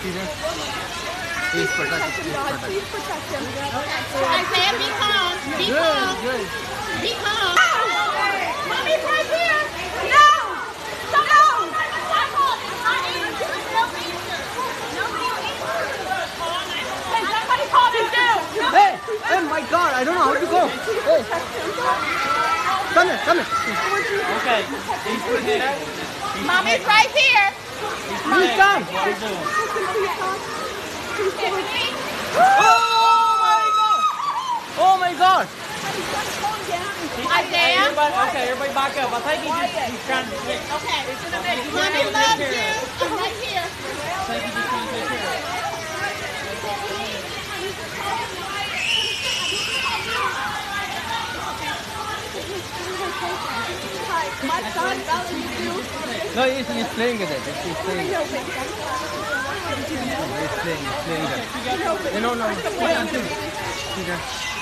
Please protect him. Please protect him. Isaiah, be calm. Be calm. Good. Be calm. Mommy's right here. No! No! Hey, somebody call him down. Hey! Oh my God! I don't know how to go. Hey! Come here! Come here! Okay. He's pretty good. Mommy's right here. Please come! Oh my God! Isaiah. Everybody back up. I think he's trying to take. Okay. Mommy loves you. I'm right here. I think he's just trying to take care of it. My son values you. No, he's playing with it. He's playing. He's playing it. No. Peter.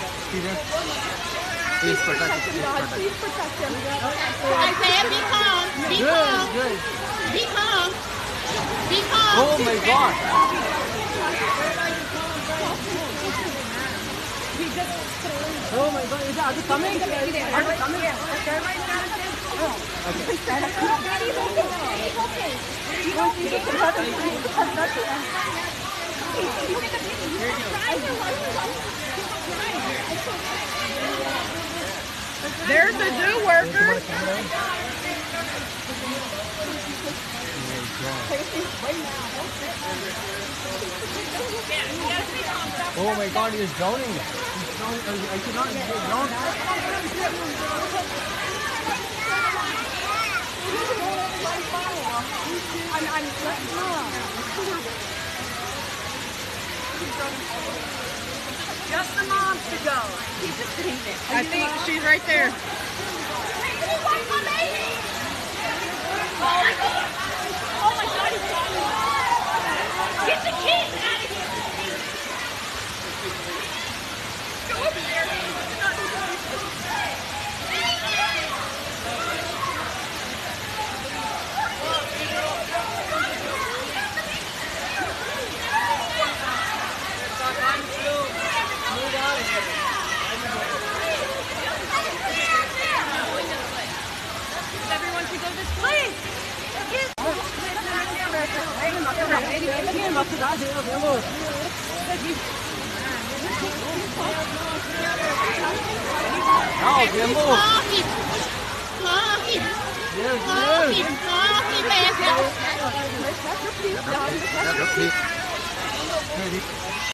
Please protect him. Please protect him. Isaiah, be calm. Be calm. Good. Be calm. Be calm. Oh my God! Oh my God! Are they coming? Are they coming? There's the zoo worker. Oh my God! He's drowning. He's drowning. I cannot drown. Just the moms to go. I think she's right there. Oh my God, he's falling. Get the kid out of here. Go over there. Everyone should go this way. Now, Jimbo. Mommy. Yes, Mommy, man. yes.